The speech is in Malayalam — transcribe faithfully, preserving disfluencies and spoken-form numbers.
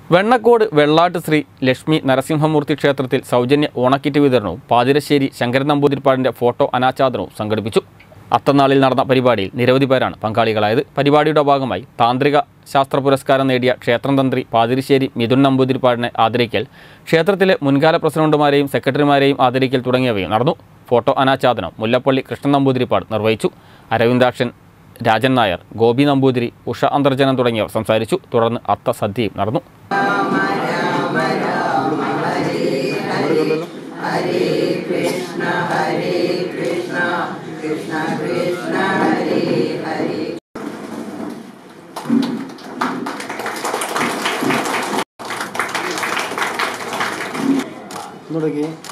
വെണ്ണക്കോട് വെള്ളാട്ട് ശ്രീ ലക്ഷ്മി നരസിംഹമൂർത്തി ക്ഷേത്രത്തിൽ സൗജന്യ ഓണക്കിറ്റ് വിതരണവും പാതിരശ്ശേരി ശങ്കരൻ നമ്പൂതിരിപ്പാടിൻ്റെ ഫോട്ടോ അനാച്ഛാദനവും സംഘടിപ്പിച്ചു. അത്തനാളിൽ നടന്ന പരിപാടിയിൽ നിരവധി പേരാണ് പങ്കാളികളായത്. പരിപാടിയുടെ ഭാഗമായി താന്ത്രിക ശാസ്ത്ര പുരസ്കാരം നേടിയ ക്ഷേത്രം തന്ത്രി പാതിരശ്ശേരി മിഥുൻ നമ്പൂതിരിപ്പാടിനെ ആദരിക്കൽ, ക്ഷേത്രത്തിലെ മുൻകാല പ്രസിഡന്റുമാരെയും സെക്രട്ടറിമാരെയും ആദരിക്കൽ തുടങ്ങിയവയും നടന്നു. ഫോട്ടോ അനാച്ഛാദനം മുല്ലപ്പള്ളി കൃഷ്ണൻ നമ്പൂതിരിപ്പാട് നിർവഹിച്ചു. അരവിന്ദാക്ഷൻ, രാജൻ നായർ, ഗോപി നമ്പൂതിരി, ഉഷ അന്തർജനം തുടങ്ങിയവർ സംസാരിച്ചു. തുടർന്ന് അത്ത സദ്യയും നടന്നു. തുടങ്ങി